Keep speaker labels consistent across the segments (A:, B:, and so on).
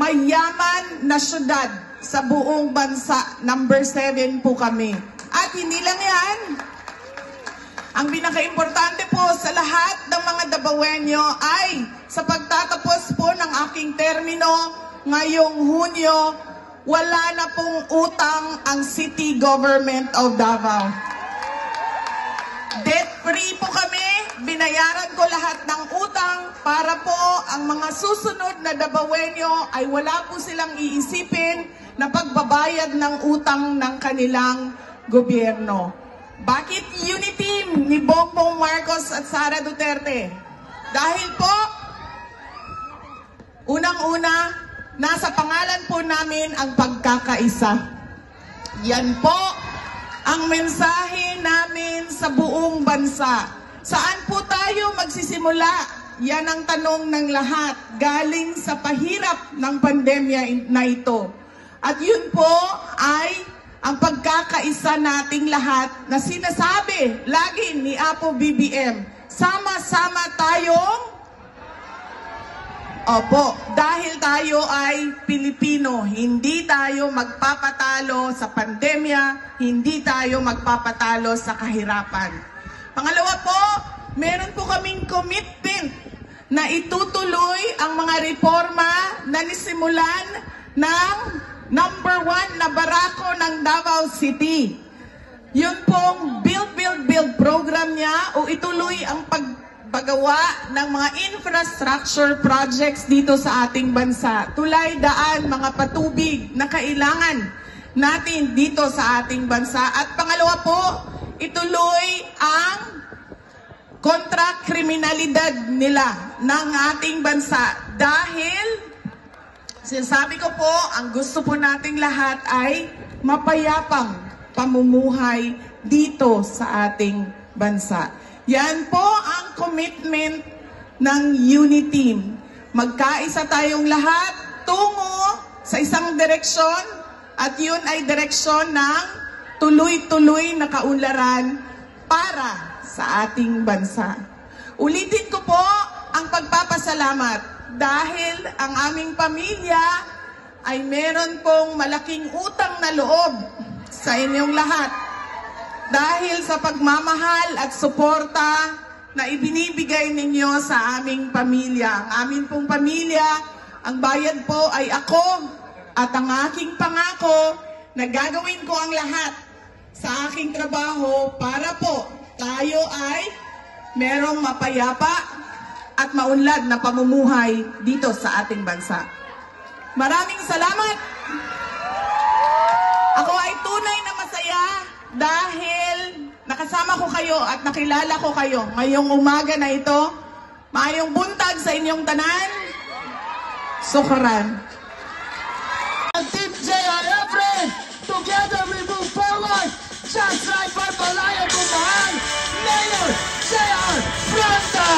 A: mayaman na syudad sa buong bansa. Number 7 po kami. At hindi lang yan. Ang pinaka-importante po sa lahat ng mga Dabawenyo ay sa pagtatapos po ng aking termino ngayong Hunyo, wala na pong utang ang City Government of Davao. Debt-free po kami, binayaran ko lahat ng utang para po ang mga susunod na Dabawenyo ay wala po silang iisipin na pagbabayad ng utang ng kanilang gobyerno. Bakit unity ni Bongbong Marcos at Sara Duterte? Dahil po, unang-una, nasa pangalan po namin ang pagkakaisa. Yan po ang mensahe namin sa buong bansa. Saan po tayo magsisimula? Yan ang tanong ng lahat, galing sa pahirap ng pandemya na ito. At yun po ay ang pagkakaisa nating lahat na sinasabi lagi ni Apo BBM. Sama-sama tayong opo, dahil tayo ay Pilipino, hindi tayo magpapatalo sa pandemya, hindi tayo magpapatalo sa kahirapan. Pangalawa po, meron po kaming commitment na itutuloy ang mga reforma na nisimulan ng number 1 na barako ng Davao City. Yun pong build program niya o ituloy ang pagawa ng mga infrastructure projects dito sa ating bansa. Tulay, daan, mga patubig na kailangan natin dito sa ating bansa. At pangalawa po, ituloy ang kontra-kriminalidad nila ng ating bansa. Dahil, sinasabi ko po, ang gusto po nating lahat ay mapayapang pamumuhay dito sa ating bansa. Yan po ang commitment ng Unity. Magkaisa tayong lahat tungo sa isang direksyon at yun ay direksyon ng tuloy-tuloy na kaunlaran para sa ating bansa. Ulitin ko po ang pagpapasalamat dahil ang aming pamilya ay meron pong malaking utang na loob sa inyong lahat. Dahil sa pagmamahal at suporta na ibinibigay ninyo sa aming pamilya. Ang aming pong pamilya, ang bayad po ay ako at ang aking pangako na gagawin ko ang lahat sa aking trabaho para po tayo ay merong mapayapa at maunlad na pamumuhay dito sa ating bansa. Maraming salamat! Ako ay tunay na masaya dahil nakasama ko kayo at nakilala ko kayo ngayong umaga na ito. Maayong buntag sa inyong tanan. Sukran.
B: Team JRFRE, together we move forward. Just like Barbalaya Bumahan, Mayor JR Fronta.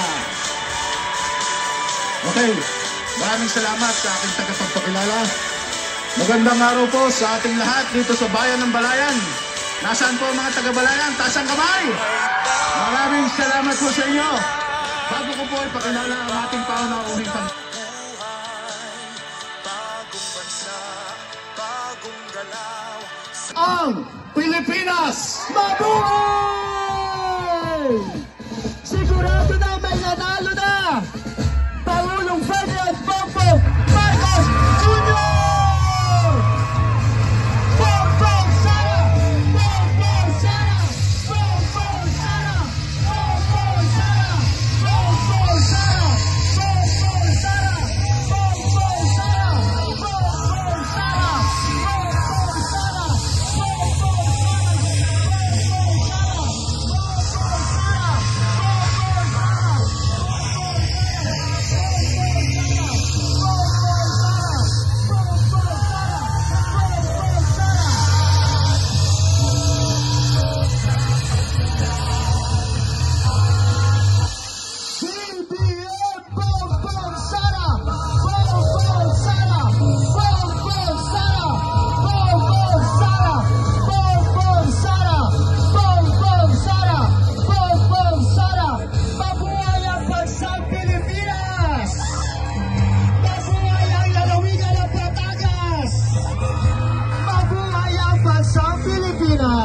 C: Okay, maraming salamat sa aking tagapagpakilala. Magandang araw po sa ating lahat dito sa Bayan ng Balayan. Nasaan po mga taga-Balayan? Taas ang kamay! Maraming salamat po sa inyo. Bago ko po ipakilala ang ating pauna-uning ang Pilipinas mabuhay! Sigurado na may nanalo na! Pangulong Ferdinand Bongbong Marcos Jr. Bongbong Sara! Bongbong Sara! Bongbong Sara! Bongbong Sara! Bongbong Sara! Bongbong Sara! Bongbong Sara! Bongbong Sara!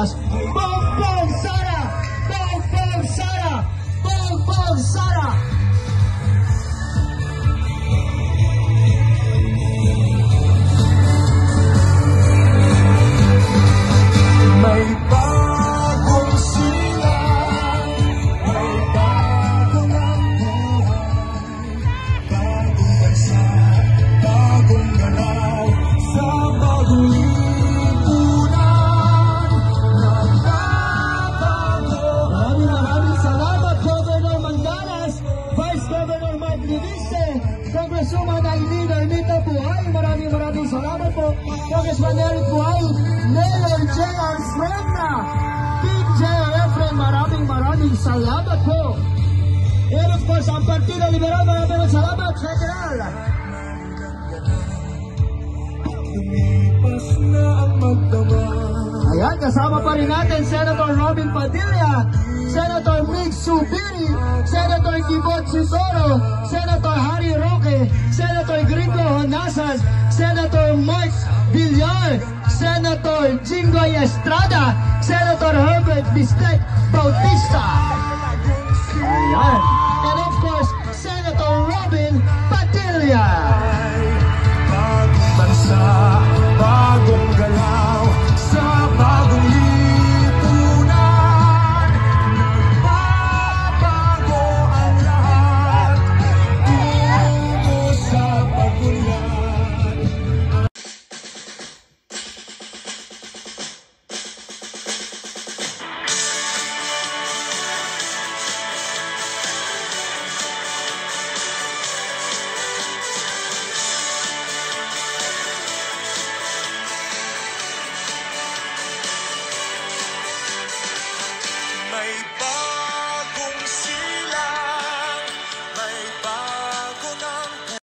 B: Mandalas. Bongbong Sara! Bongbong Sara! Bongbong Sara! May bagong silang, may bagong ang buhay, bagong bansa, bagong galaw, sa bagong lipunan, nagbabago. Maraming salamat, Governor Mandalas, Vice Governor Mike Reviste, Congresswoman Aileen Armita Buhay, maraming salamat po, Congressman Eric Buhay, Mayor J.R. Frenna, Team J.R. Efren, maraming salamat po. And of course, ang Partido Liberal, maraming salamat, General. Lumipas na ang magdamag. Ayan, kasama pa rin natin Senator Robin Padilla, Senator Mig Subiri, Senator Kibot Sisoro, Senator Harry Roque, Senator Gringo Honasas, Senator Mark Villar, Senator Jingoy Estrada, Senator Herbert Bistek Bautista. Ayan.